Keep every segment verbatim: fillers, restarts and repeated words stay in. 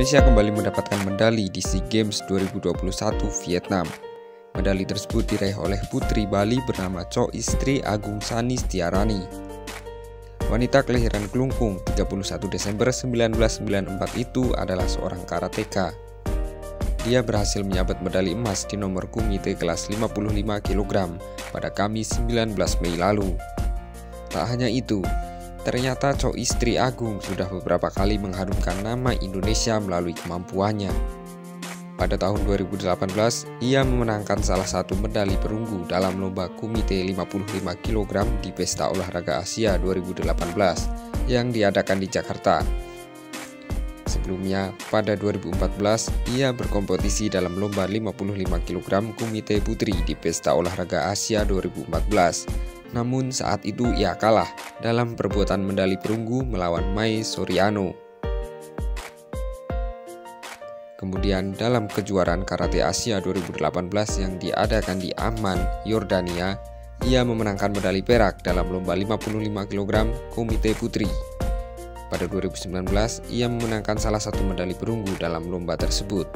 Indonesia kembali mendapatkan medali di SEA Games dua ribu dua puluh satu Vietnam. Medali tersebut diraih oleh putri Bali bernama Chow Istri Agung Sani Setiarani. Wanita kelahiran Klungkung tiga puluh satu Desember seribu sembilan ratus sembilan puluh empat itu adalah seorang karateka. Dia berhasil menyabet medali emas di nomor kumite kelas lima puluh lima kilogram pada Kamis sembilan belas Mei lalu. Tak hanya itu, ternyata Chow Istri Agung sudah beberapa kali mengharumkan nama Indonesia melalui kemampuannya. Pada tahun dua ribu delapan belas, ia memenangkan salah satu medali perunggu dalam lomba kumite lima puluh lima kilogram di Pesta Olahraga Asia dua ribu delapan belas yang diadakan di Jakarta. Sebelumnya, pada dua ribu empat belas, ia berkompetisi dalam lomba lima puluh lima kilogram kumite putri di Pesta Olahraga Asia dua ribu empat belas. Namun saat itu ia kalah dalam perebutan medali perunggu melawan Mai Soriano. Kemudian dalam kejuaraan Karate Asia dua ribu delapan belas yang diadakan di Amman, Yordania, ia memenangkan medali perak dalam lomba lima puluh lima kilogram kumite putri. Pada dua ribu sembilan belas, ia memenangkan salah satu medali perunggu dalam lomba tersebut.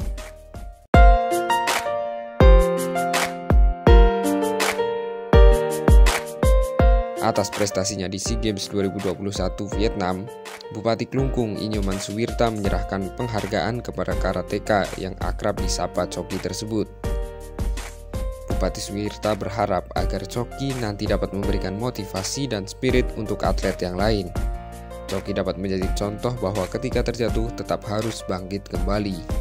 Atas prestasinya di SEA Games dua ribu dua puluh satu Vietnam, Bupati Klungkung Inyoman Suwirta menyerahkan penghargaan kepada karateka yang akrab disapa Choki tersebut. Bupati Suwirta berharap agar Choki nanti dapat memberikan motivasi dan spirit untuk atlet yang lain. Choki dapat menjadi contoh bahwa ketika terjatuh tetap harus bangkit kembali.